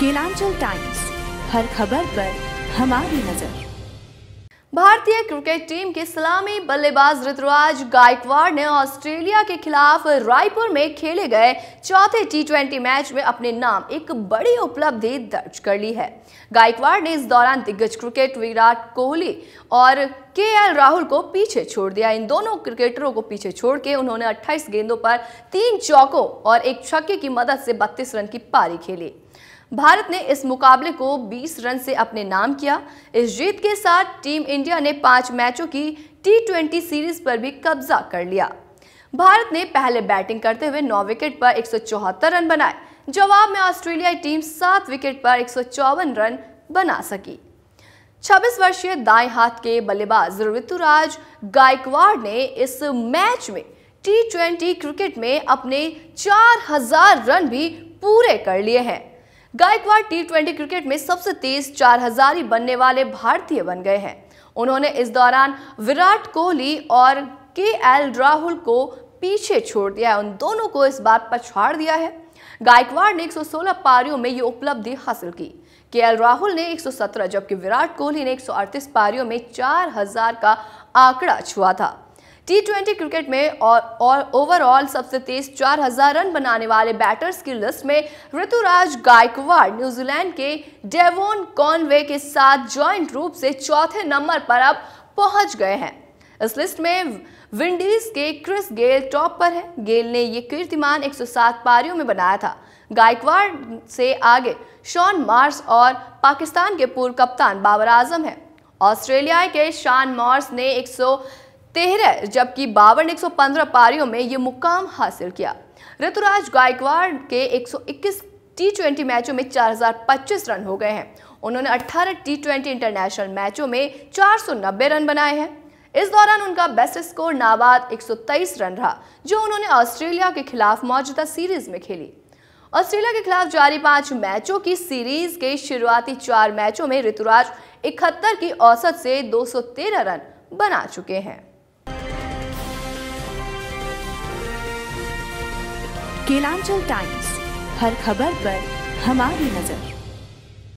Kelanchal times, हर खबर पर हमारी नजर। भारतीय क्रिकेट टीम के सलामी बल्लेबाज ऋतुराज गायकवाड़ ने ऑस्ट्रेलिया के खिलाफ रायपुर में खेले गए चौथे टी20 मैच में अपने नाम एक बड़ी उपलब्धि दर्ज कर ली है। गायकवाड़ ने इस दौरान दिग्गज क्रिकेट विराट कोहली और केएल राहुल को पीछे छोड़ दिया। इन दोनों क्रिकेटरों को पीछे छोड़ के उन्होंने 28 गेंदों पर 3 चौकों और 1 छक्के की मदद से 32 रन की पारी खेली। भारत ने इस मुकाबले को 20 रन से अपने नाम किया। इस जीत के साथ टीम इंडिया ने 5 मैचों की टी20 सीरीज पर भी कब्जा कर लिया। भारत ने पहले बैटिंग करते हुए 9 विकेट पर 174 रन बनाए। जवाब में ऑस्ट्रेलियाई टीम 7 विकेट पर 154 रन बना सकी। 26 वर्षीय दाएं हाथ के बल्लेबाज ऋतुराज गायकवाड़ ने इस मैच में टी20 क्रिकेट में अपने 4000 रन भी पूरे कर लिए हैं। गायकवाड़ टी20 क्रिकेट में सबसे तेज 4000 बनने वाले भारतीय बन गए हैं। उन्होंने इस दौरान विराट कोहली और केएल राहुल को पीछे छोड़ दिया है। उन दोनों को इस बात पर छाड़ दिया है। गायकवाड़ ने 116 पारियों में ये उपलब्धि हासिल की। केएल राहुल ने 117 जबकि विराट कोहली ने 138 पारियों में 4000 का आंकड़ा छुआ था। टी20 क्रिकेट में और ओवरऑल सबसे तेज 4000 रन बनाने वाले बैटर्स की लिस्ट में ऋतुराज गायकवाड़ न्यूजीलैंड के डेवोन कॉनवे के साथ जॉइंट रूप से चौथे नंबर पर अब पहुंच गए हैं। इस लिस्ट में विंडीज के क्रिस गेल टॉप पर है। गेल ने ये कीर्तिमान 107 पारियों में बनाया था। गायकवाड़ से आगे शॉन मार्श और पाकिस्तान के पूर्व कप्तान बाबर आजम है। ऑस्ट्रेलिया के शॉन मार्श ने 113 जबकि बाबर ने 115 पारियों में ये मुकाम हासिल किया। ऋतुराज गायकवाड़ के 121 टी20 मैचों में 4025 रन हो गए हैं। उन्होंने 18 टी20 इंटरनेशनल मैचों में 490 रन बनाए हैं। इस दौरान उनका बेस्ट स्कोर नाबाद 123 रन रहा, जो उन्होंने ऑस्ट्रेलिया के खिलाफ मौजूदा सीरीज में खेली। ऑस्ट्रेलिया के खिलाफ जारी 5 मैचों की सीरीज के शुरुआती 4 मैचों में ऋतुराज 71 की औसत से 213 रन बना चुके हैं। केलांचल टाइम्स, हर खबर पर हमारी नजर।